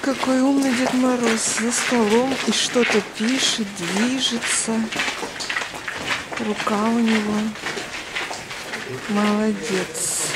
какой умный Дед Мороз за столом и что-то пишет, движется. Рука у него. Молодец.